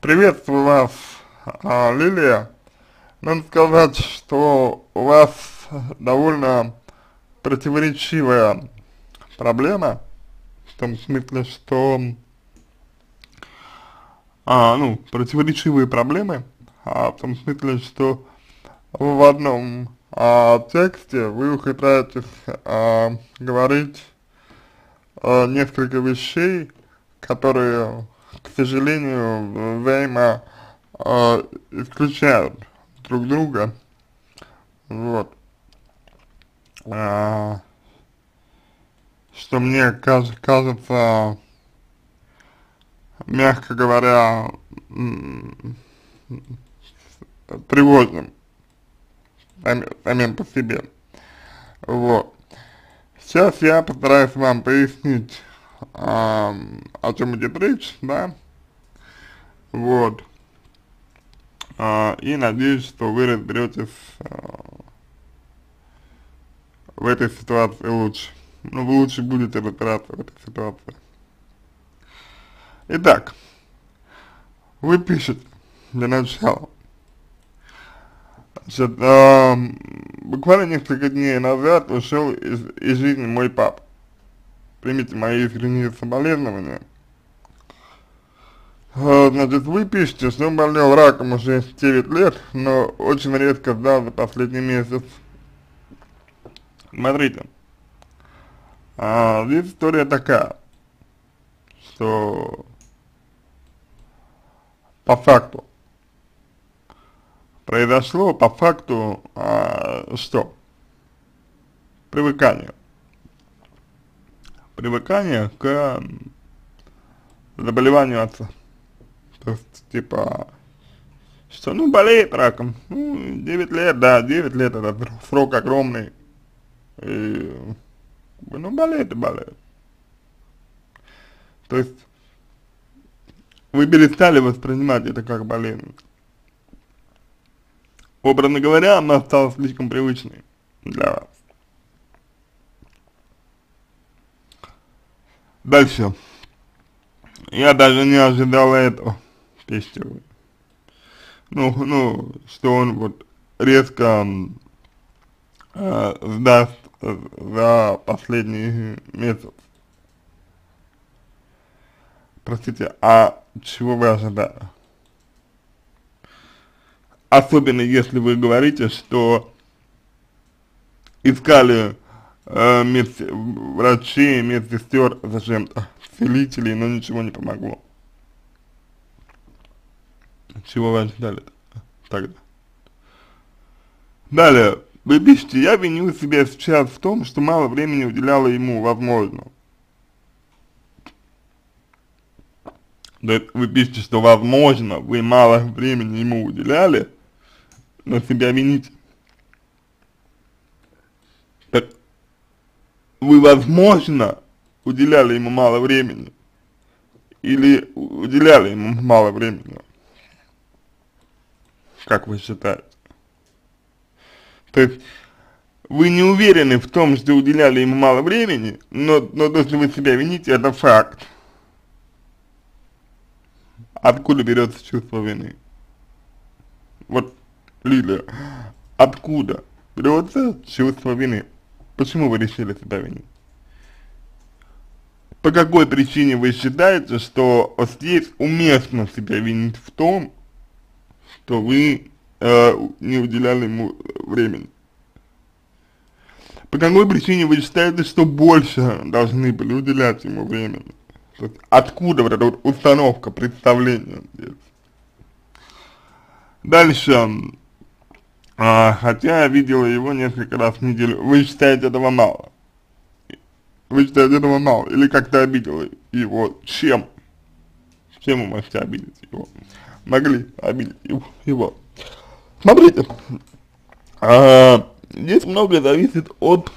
Приветствую вас, Лилия. Надо сказать, что у вас довольно противоречивая проблема, в том смысле, что, противоречивые проблемы, в том смысле, что в одном тексте вы ухитряетесь говорить несколько вещей, которые, к сожалению, исключают друг друга. Вот. А, что мне кажется, мягко говоря, тревожным самим по себе. Вот. Сейчас я постараюсь вам пояснить, о чем идет речь, да, вот, и надеюсь, что вы разберетесь в этой ситуации лучше. Ну, вы лучше будете разбираться в этой ситуации. Итак, вы пишете для начала. Значит, буквально несколько дней назад ушел из жизни мой папа. Примите мои искренние соболезнования. Значит, вы пишете, что он болел раком уже 9 лет, но очень редко сдал за последний месяц. Смотрите, здесь история такая, что по факту произошло, по факту, что? Привыкание к заболеванию отца. То есть, типа, что, ну, болеет раком, ну, 9 лет, да, 9 лет это срок огромный, и, ну, болеет и болеет. То есть, вы перестали воспринимать это как болезнь. Образно говоря, она стала слишком привычной для вас. Дальше. Я даже не ожидал этого, пишите вы. Что он вот резко сдаст за последний месяц. Простите, а чего вы ожидали? Особенно если вы говорите, что искали врачей, медсестер, зачем-то, целителей, но ничего не помогло. Чего вы ожидали тогда? Далее, вы пишете, я виню себя сейчас в том, что мало времени уделяла ему, возможно. Вы пишете, что возможно, вы мало времени ему уделяли, но себя вините. Так, вы, возможно, уделяли ему мало времени или уделяли ему мало времени? Как вы считаете? То есть, вы не уверены в том, что уделяли ему мало времени, но то, что вы себя вините, это факт. Откуда берется чувство вины? Вот, Лилия, откуда берется чувство вины? Почему вы решили себя винить? По какой причине вы считаете, что здесь уместно себя винить в том, что вы не уделяли ему времени? По какой причине вы считаете, что больше должны были уделять ему времени? То есть откуда вот эта вот установка, представление здесь? Дальше, хотя я видела его несколько раз в неделю, вы считаете этого мало? Вы считаете этого мало? Или как-то обидела его? Чем? Чем вы можете обидеть его? Могли обидеть его? Смотрите, здесь многое зависит от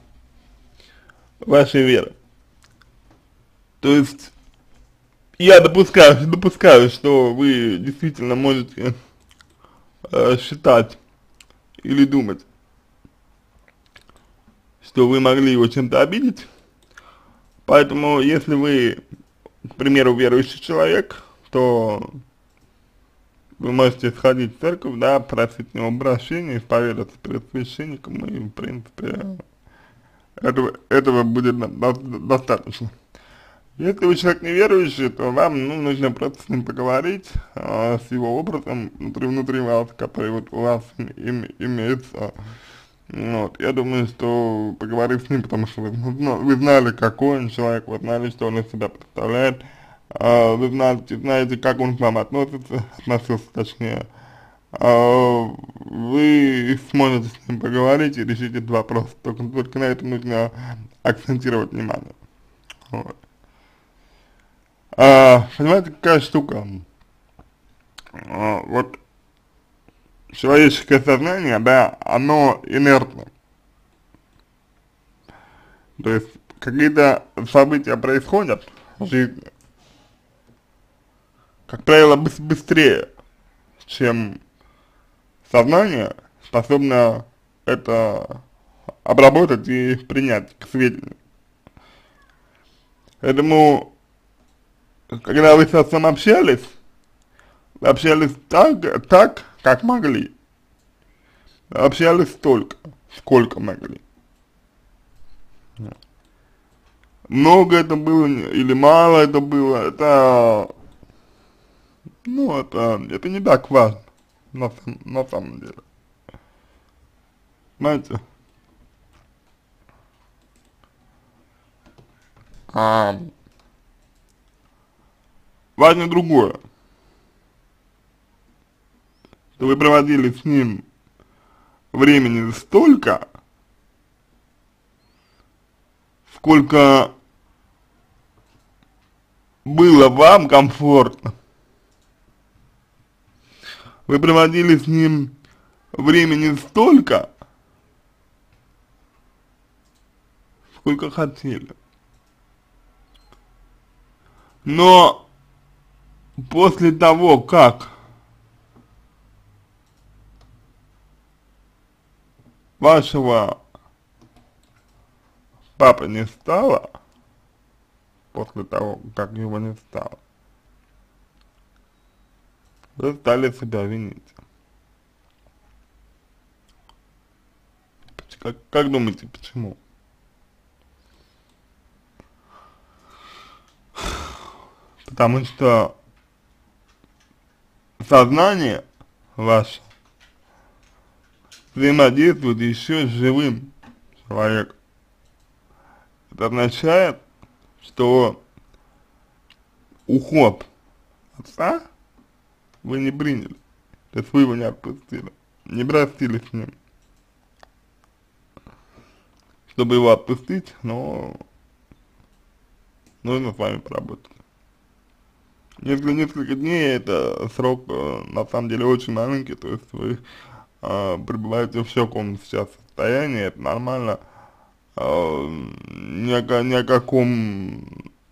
вашей веры. То есть, я допускаю, что вы действительно можете считать или думать, что вы могли его чем-то обидеть. Поэтому, если вы, к примеру, верующий человек, то вы можете сходить в церковь, да, просить у него прощения, исповедаться перед священником, и, в принципе, этого будет достаточно. Если вы человек неверующий, то вам, ну, нужно просто с ним поговорить, с его образом внутри вас, который вот у вас имеется. Вот, я думаю, что поговорив с ним, потому что вы знали, какой он человек, вы знали, что он из себя представляет, вы знаете, как он к вам относился точнее, вы сможете с ним поговорить и решить этот вопрос, только на это нужно акцентировать внимание. Вот. Понимаете, какая штука, вот человеческое сознание, да, оно инертно, то есть какие-то события происходят в жизни, как правило, быстрее, чем сознание способно это обработать и принять к сведению. Поэтому, когда вы с отцом общались, вы общались так, как могли, общались столько, сколько могли. Много это было или мало это было, это, ну, это не так важно, на самом деле. Знаете, а, важно другое, что вы проводили с ним времени столько, сколько было вам комфортно. Вы проводили с ним времени столько, сколько хотели. Но после того, как вашего папы не стало, после того, как его не стало, вы стали себя винить. Как думаете, почему? Потому что сознание ваше взаимодействует еще с живым человеком. Это означает, что уход отца вы не приняли, то есть вы его не отпустили, не простили с ним. Чтобы его отпустить, но нужно с вами поработать. Несколько дней это срок, на самом деле, очень маленький, то есть вы пребываете в шоковом сейчас состоянии, это нормально, ни о каком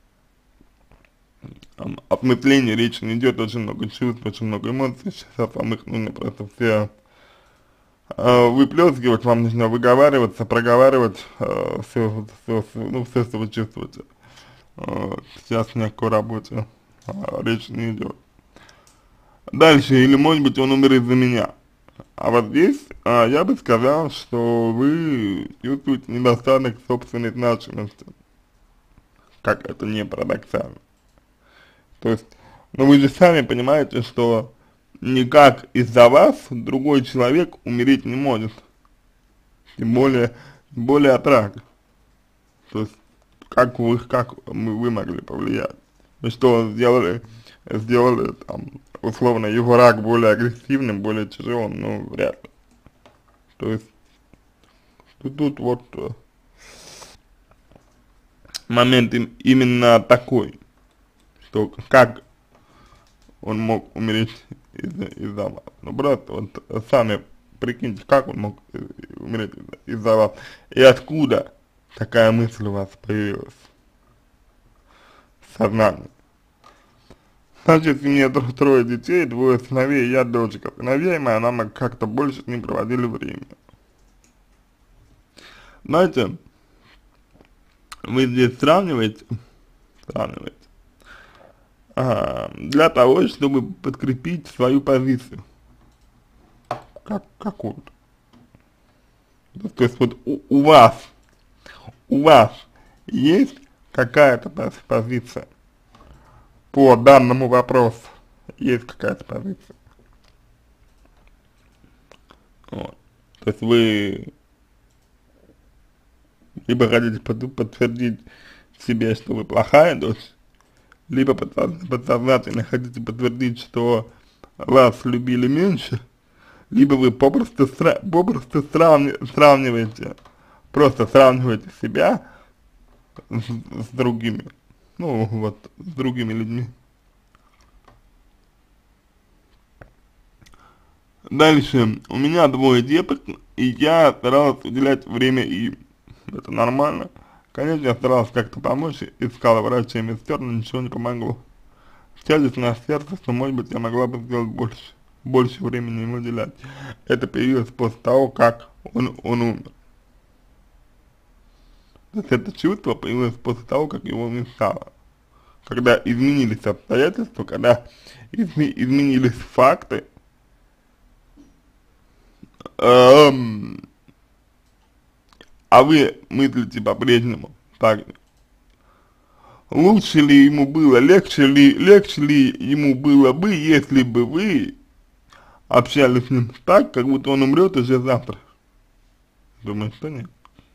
осмыслении речи не идет, очень много чувств, очень много эмоций, сейчас вам их нужно просто все выплескивать, вам нужно выговариваться, проговаривать, все, что вы чувствуете. Сейчас ни о какой работе речь не идет. Дальше, или может быть он умер из-за меня. А вот здесь я бы сказал, что вы чувствуете недостаток собственной значимости, как это не парадоксально. То есть, ну вы же сами понимаете, что никак из-за вас другой человек умереть не может, тем более от рака. То есть, как вы могли повлиять? Вы что, сделали там, условно, его рак более агрессивным, более тяжелым? Ну, вряд ли. То есть, тут вот момент именно такой, что как он мог умереть из-за вас. Ну, просто вот сами прикиньте, как он мог умереть из-за вас. И откуда такая мысль у вас появилась в сознании. Значит, у меня трое детей, двое сыновей, я дочка. Сыновей моя мама как-то больше с ним проводили время. Знаете, вы здесь сравниваете для того, чтобы подкрепить свою позицию, какую-то. То есть вот у вас есть какая-то позиция по данному вопросу, есть какая-то позиция. Вот. То есть вы либо хотите подтвердить себе, что вы плохая дочь, либо подсознательно хотите подтвердить, что вас любили меньше, либо вы попросту сравниваете, просто сравниваете себя с другими, ну вот, с другими людьми. Дальше, у меня двое деток, и я старалась уделять время им. Это нормально. Конечно, я старалась как-то помочь, искала врача и медсестер, но ничего не помогло. Тянет на сердце, что, может быть, я могла бы сделать больше времени ему уделять. Это появилось после того, как он умер. То есть это чувство появилось после того, как его не стало. Когда изменились обстоятельства, когда изменились факты, а вы мыслите по-прежнему так же. Лучше ли ему было, легче ли ему было бы, если бы вы общались с ним так, как будто он умрет уже завтра? Думаю, что нет.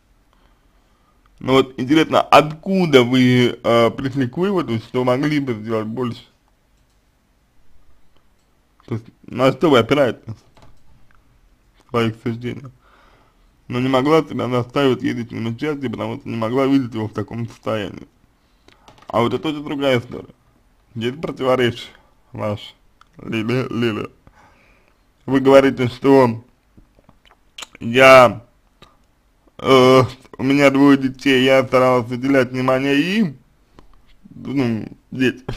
Но вот интересно, откуда вы пришли к выводу, что могли бы сделать больше? То есть, на что вы опираетесь в своих суждениях? Но не могла себя заставить ездить с ним части, потому что не могла видеть его в таком состоянии. А вот это уже другая история. Здесь противоречие ваш, Лиля. Вы говорите, что у меня двое детей, я старалась уделять внимание им, ну, детям,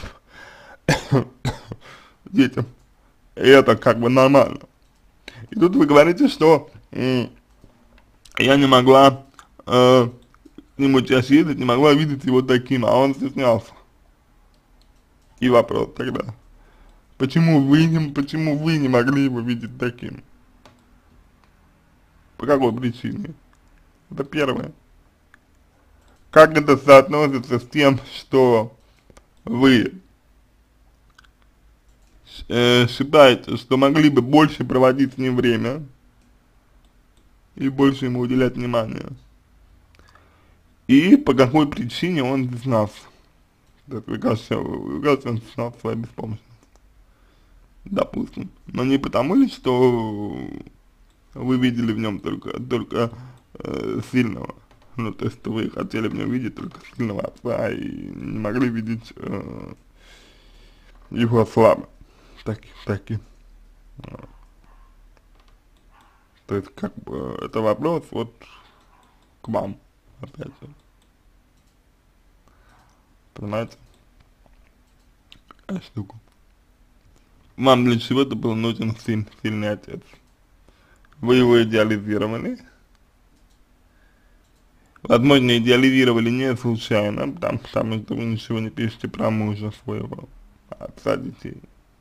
детям, и это как бы нормально. И тут вы говорите, что я не могла к нему чаще ездить, не могла видеть его таким, а он стеснялся. И вопрос тогда, почему вы не могли его видеть таким? По какой причине? Это первое. Как это соотносится с тем, что вы считаете, что могли бы больше проводить с ним время и больше ему уделять внимание? И по какой причине он стеснялся? Вы кажется, он стеснялся своей беспомощностью. Допустим. Но не потому ли, что вы видели в нем только сильного? Ну, то есть вы хотели в нем видеть только сильного отца и не могли видеть его слабо. Таким. То есть, как бы, это вопрос вот к вам, опять же. Понимаете? Такая штука. Вам для чего-то был нужен сильный отец. Вы его идеализировали. Возможно, идеализировали не случайно, потому что вы ничего не пишете про мужа своего, отца детей.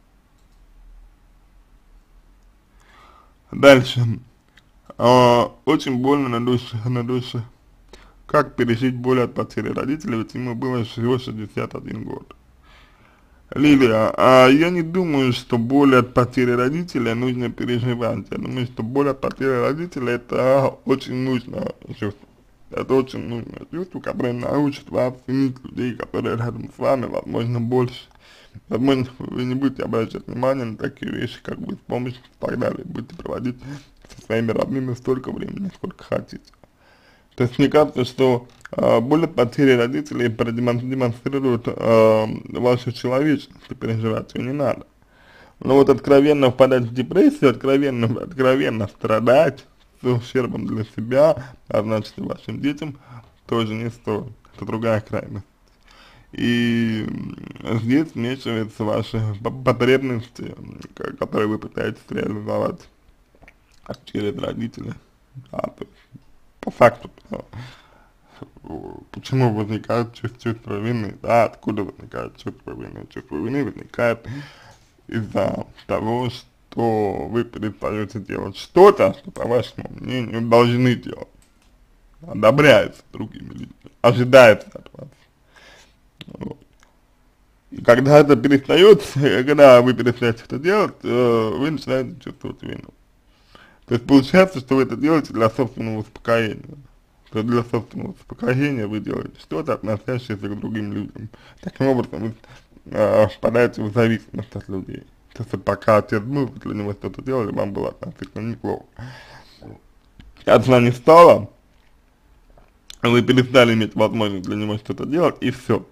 Дальше. Очень больно на душе. Как пережить боль от потери родителей, ведь ему было всего 61 год. Лилия, я не думаю, что боль от потери родителей нужно переживать. Я думаю, что боль от потери родителей это очень нужное чувство. Это очень нужное чувство, которое научит вас ценить людей, которые рядом с вами, возможно, больше. Возможно, вы не будете обращать внимание на такие вещи, как беспомощность и так далее. Будете проводить со своими родными столько времени, сколько хотите. То есть мне кажется, что боль от потери родителей продемонстрирует вашу человечность, и переживать ее не надо. Но вот откровенно впадать в депрессию, откровенно страдать с ущербом для себя, а значит и вашим детям, тоже не стоит. Это другая крайность. И здесь вмешиваются ваши потребности, которые вы пытаетесь реализовать через родителей. То есть, по факту почему возникает чувство вины, да, откуда возникает чувство вины. Чувство вины возникает из-за того, что вы перестаете делать что-то, что, по вашему мнению, должны делать, одобряется другими людьми, ожидается от вас. Вот. И когда это перестает, когда вы перестаете это делать, вы начинаете чувствовать вину. То есть получается, что вы это делаете для собственного успокоения. То есть для собственного успокоения вы делаете что-то, относящееся к другим людям. Таким образом вы впадаете в зависимость от людей. То есть пока отец был, для него что-то делали, вам было относительно неплохо. Отца не стало, вы перестали иметь возможность для него что-то делать, и все.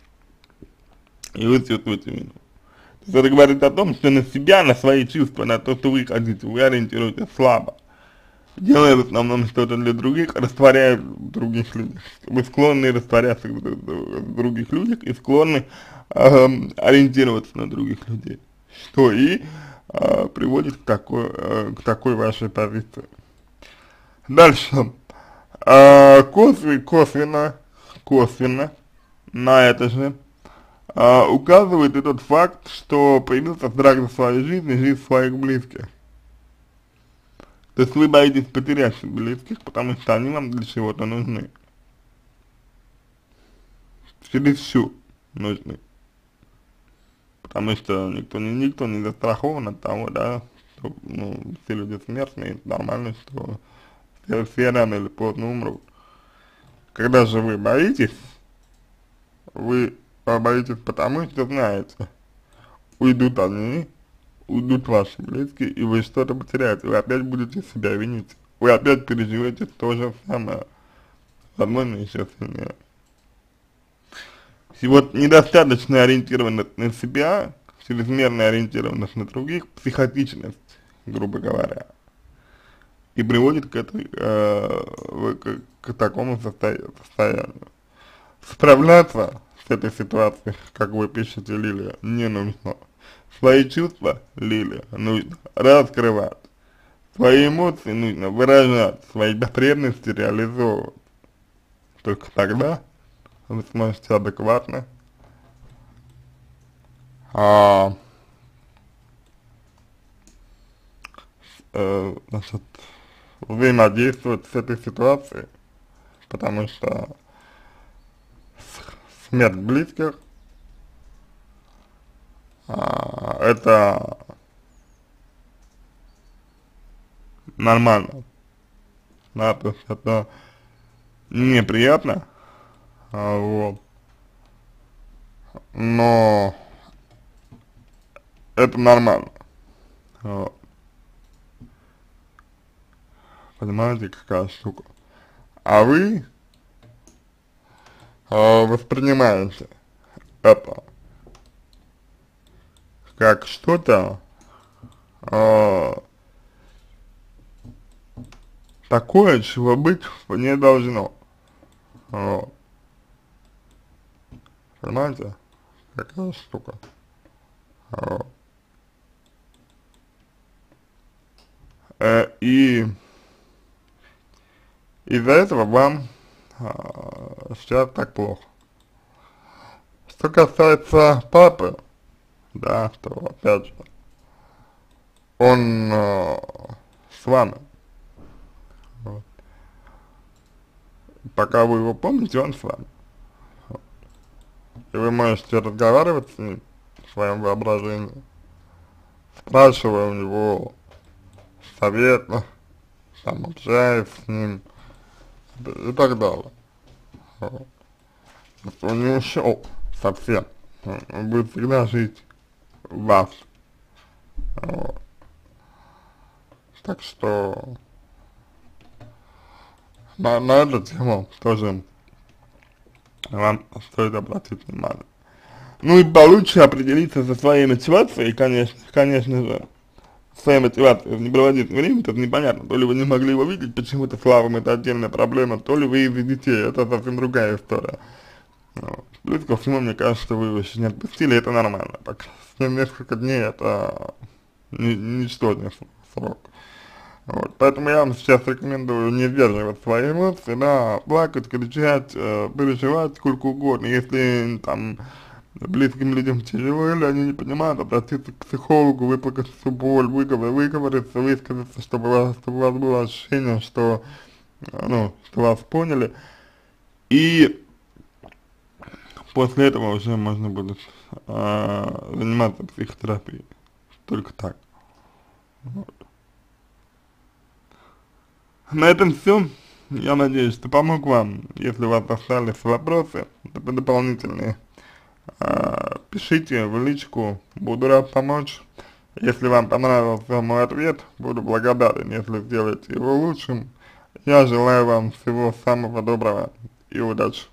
И вы чувствуете вину. То есть это говорит о том, что на себя, на свои чувства, на то, что вы хотите, вы ориентируетесь слабо. Делая в основном что-то для других, растворяя других людей. Вы склонны растворяться в других людях и склонны ориентироваться на других людей. Что и приводит к такой вашей позиции. Дальше. Косвенно на это же указывает и тот факт, что появился страх за свою жизнь и жизнь своих близких. То есть вы боитесь потерять близких, потому что они вам для чего-то нужны. Чересчур нужны. Потому что никто не застрахован от того, да, что, ну, все люди смертные, нормально, что все рано или поздно умрут. Когда же вы боитесь потому, что знаете, уйдут они, уйдут ваши близкие, и вы что-то потеряете, вы опять будете себя винить, вы опять переживете то же самое, возможно, еще сильнее. И вот недостаточная ориентированность на себя, чрезмерная ориентированность на других, психотичность, грубо говоря, и приводит к такому состоянию. Справляться с этой ситуацией, как вы пишете, Лилия, не нужно. Свои чувства, Лилия, нужно раскрывать. Свои эмоции нужно выражать, свои потребности реализовывать. Только тогда вы сможете адекватно значит, взаимодействовать с этой ситуацией, потому что смерть близких это нормально, да, то есть это неприятно, вот, но это нормально, вот. Понимаете, какая штука. А вы воспринимаете это как что-то такое, чего быть не должно. Вот. Понимаете, какая штука. Вот. И из-за этого вам сейчас так плохо. Что касается папы, да, то опять же, он с вами. Вот. Пока вы его помните, он с вами. Вот. И вы можете разговаривать с ним в своем воображении, спрашивая у него совета, там, общаясь с ним и так далее. Вот. Он не ушел совсем, он будет всегда жить в вас. Вот. Так что на эту тему тоже вам стоит обратить внимание. Ну и получше определиться со своей мотивацией, конечно же, своей мотивацией не проводить время, это непонятно, то ли вы не могли его видеть, почему-то с Лавом это отдельная проблема, то ли вы из-за детей, это совсем другая история. Вот. Плюс ко всему, мне кажется, что вы его еще не отпустили, это нормально, так, с ним несколько дней это ничтожный срок. Вот, поэтому я вам сейчас рекомендую не сдерживать свои эмоции, да, плакать, кричать, переживать сколько угодно. Если там близким людям тяжело или они не понимают, обратиться к психологу, выплакать всю боль, выговориться, высказаться, чтобы у вас было ощущение, что, ну, что вас поняли. И после этого уже можно будет заниматься психотерапией. Только так. Вот. На этом все. Я надеюсь, что помог вам. Если у вас остались вопросы дополнительные, пишите в личку, буду рад помочь. Если вам понравился мой ответ, буду благодарен, если сделаете его лучшим. Я желаю вам всего самого доброго и удачи.